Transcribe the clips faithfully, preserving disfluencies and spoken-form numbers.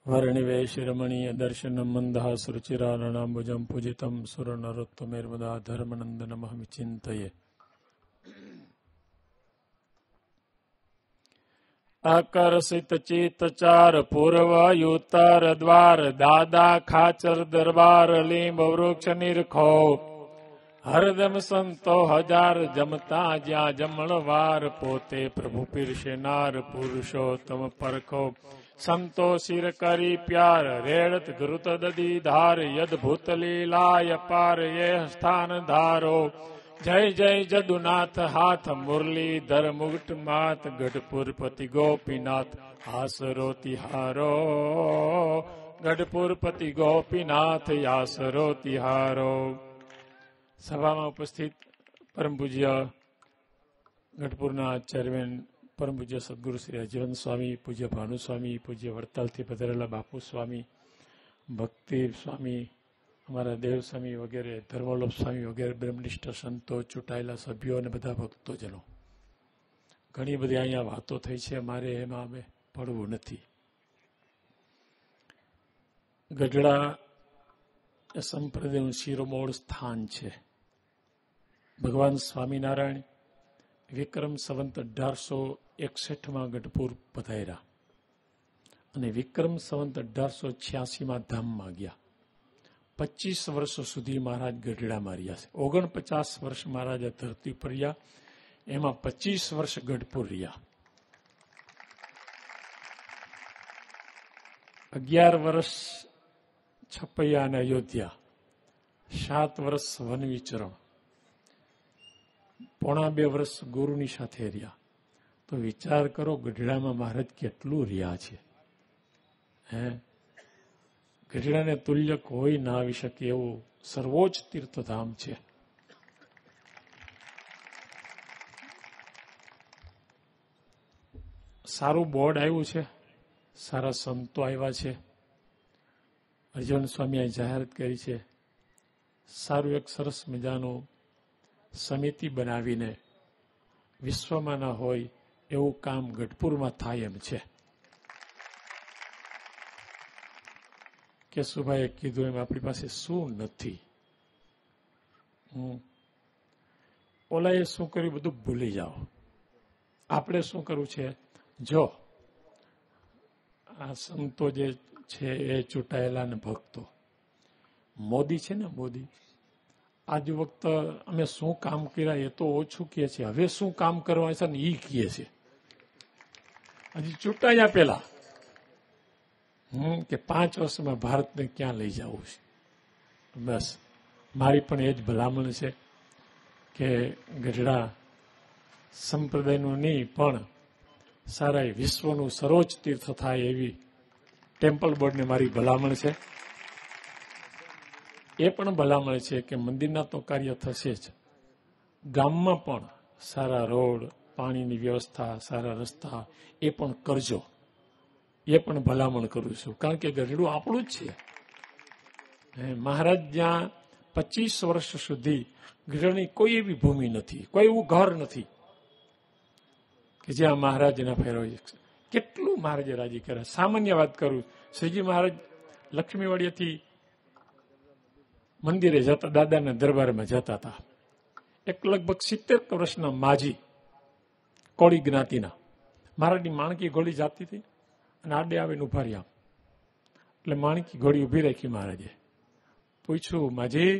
વર્ણિવેશરમણીય દર્શનમ મંદહાસ રુચિરારણાંબુજમ પૂજિતમ સુરનરોત્તમેર્મદા ધર્મનંદનમહમિ ચિંતયે. આકર્ષિત ચિત્તચાર પૂર્વયુત્તર દ્વાર દાદા ખાચર દરબાર લીંબ વૃક્ષ નિરખો હરદમ સંતો હજાર જમતા જ્યાં જમણવાર પોતે પ્રભુ પીરશેનાર પુરુષોત્તમ પરખો સંતો શિર કરી પ્યાર રેડત ધૃત દદી ધાર યદ ભૂત લીલાય પાર એ સ્થાન ધારો જય જય જદુનાથ હાથ મુરલીધર મુગટ માત ગઢપુર પતિ ગોપીનાથ આસરો તિહારો ગઢપુર પતિ ગોપીનાથ આસરો તિહારો. સભામાં ઉપસ્થિત પરમ પૂજ્ય ગઢપુરના આચાર્યન પરમ પૂજ્ય સદગુરુ શ્રી અજીવન સ્વામી, પૂજ્ય ભાનુસ્વામી, પૂજ્ય વડતાલથી પધારેલા બાપુ સ્વામી, ભક્તિ સ્વામી, અમારા દેવ સ્વામી વગેરે, ધર્મવલ્લભ સ્વામી વગેરે બ્રહ્મનિષ્ઠ સંતો, ચૂંટાયેલા સભ્યો અને બધા ભક્તોજનો, ઘણી બધી અહીંયા વાતો થઈ છે. મારે એમાં અમે પડવું નથી. ગઢડા એ સંપ્રદાયનું શિરોમોળ સ્થાન છે. ભગવાન સ્વામિનારાયણ વિક્રમ સંવંત અઢારસો એકસઠમાં ગઢપુર પધાર્યા અને વિક્રમ સંવંત અઢારસો છ્યાસીમાં ધામમાં ગયા. પચીસ વર્ષ સુધી મહારાજ ગઢડામાં રહ્યા છે. ઓગણપચાસ વર્ષ મહારાજ ધરતી પર રહ્યા, એમાં પચીસ વર્ષ ગઢપુર રહ્યા. અગિયાર વર્ષ છપૈયા અને અયોધ્યા, સાત વર્ષ વન વિચરણ, પોણા બે વર્ષ ગુરુની સાથે રહ્યા. તો વિચાર કરો ગઢડામાં મહારાજ કેટલું રહ્યા છે. હે, ગઢડાને તુલ્ય કોઈ ના આવી શકે એવું સર્વોચ્ચ તીર્થધામ છે. સારું બોર્ડ આવ્યું છે, સારા સંતો આવ્યા છે. અર્જુન સ્વામીએ જાહેરાત કરી છે. સારું એક સરસ મજાનું સમિતિ બનાવીને વિશ્વમાં ના હોય એવું કામ ગઢપુરમાં થાય એમ છે. કેશુભાઈએ કીધું એમ આપણી પાસે શું નથી. હમ ઓલાએ શું કર્યું બધું ભૂલી જાઓ. આપણે શું કરવું છે? જો આ સંતો જે છે એ ચૂંટાયેલા ને ભક્તો, મોદી છે ને મોદી, આજ વખત અમે શું કામ કર્યા એ તો ઓછું કહે છે, હવે શું કામ કરવા છે ને એ કહે છે. હજી ચૂંટાયા પેલા હમ કે પાંચ વર્ષમાં ભારતને ક્યાં લઈ જવું છે. બસ મારી પણ એ જ ભલામણ છે કે ગઢડા સંપ્રદાયનું નહીં પણ સારા વિશ્વનું સર્વોચ્ચ તીર્થ થાય એવી ટેમ્પલ બોર્ડને મારી ભલામણ છે. એ પણ ભલામણ છે કે મંદિરના તો કાર્ય થશે જ, ગામમાં પણ સારા રોડ, પાણીની વ્યવસ્થા, સારા રસ્તા એ પણ કરજો. એ પણ ભલામણ કરું છું, કારણ કે ગઢડું આપણું જ છે. મહારાજ જ્યાં પચીસ વર્ષ સુધી ગઢડાની કોઈ એવી ભૂમિ નથી, કોઈ એવું ઘર નથી કે જ્યાં મહારાજના ફેરવાય. કેટલું મહારાજે રાજી કર્યા. સામાન્ય વાત કરું, શ્રીજી મહારાજ લક્ષ્મીવાડિયાથી મંદિરે જતા, દાદાના દરબારમાં જતા હતા. એક લગભગ સિત્તેર વર્ષના માજી, કોળી જ્ઞાતિના, મહારાજની માણકી ઘોડી જાતી હતી અને આડે આવીને ઉભા રહ્યા. એટલે માણકી ઘોડી ઉભી રાખી. મહારાજે પૂછ્યું, માજી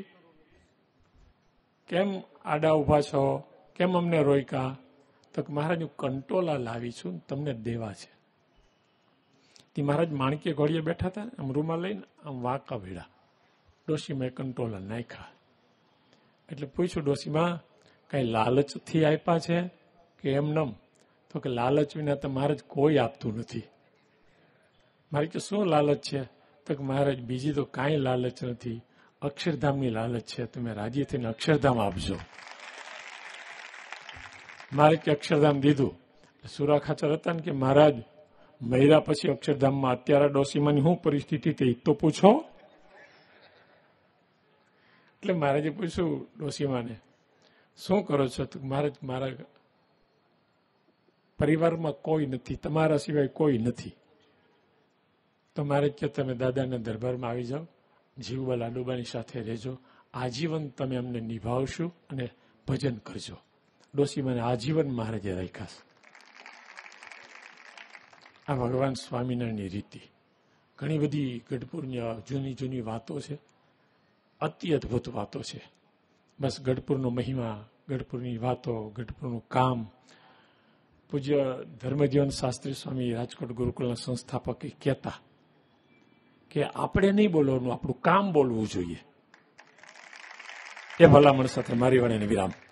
કેમ આડા ઉભા છો, કેમ અમને રોક્યા? તો મહારાજ હું કંટોલા લાવી છું, તમને દેવા છે. તે મહારાજ માણકી ઘોડીએ બેઠા હતા, આમ રૂમાલ લઈને આમ વાંકા ભેડા. ડોશીમાં કંટોલા નાખ્યા. એટલે પૂછ્યું, ડોશીમાં કઈ લાલચથી આપ્યા છે કે એમનેમ? તો કે લાલચ વિના તો મહારાજ કોઈ આપતું નથી. મારે કે શું લાલચ છે? તો કે મહારાજ બીજી તો કાંઈ લાલચ નથી, અક્ષરધામની લાલચ છે, તમે રાજી થઈને અક્ષરધામ આપજો. મારે કે અક્ષરધામ દીધું. સુરા ખાચર હતા ને કે મહારાજ મહિરા પછી અક્ષરધામમાં અત્યારે ડોશીમાની શું પરિસ્થિતિ થઈ તો પૂછો. એટલે મહારાજે પૂછ્યું ડોશીમાને, શું કરો છો? તો મહારાજ મારા પરિવારમાં કોઈ નથી, તમારા સિવાય કોઈ નથી. તો મારે કે તમે દાદાના દરબારમાં આવી જાઓ, જીવબા લાડુબાની સાથે રહેજો, આજીવન તમે અમને નિભાવશો અને ભજન કરજો. ડોશી મને આજીવન મહારાજે રાખ્યા છે. આ ભગવાન સ્વામિનારાયણની રીતિ. ઘણી બધી ગઢપુરની જૂની જૂની વાતો છે, અતિ અદભુત વાતો છે. બસ ગઢપુરનો મહિમા, ગઢપુરની વાતો, ગઢપુરનું કામ. પૂજ્ય ધર્મજીવન શાસ્ત્રી સ્વામી રાજકોટ ગુરુકુળના સંસ્થાપક કહેતા કે આપણે નહીં બોલવાનું, આપણું કામ બોલવું જોઈએ. એ ભલામણ સાથે મારી વાણીને વિરામ.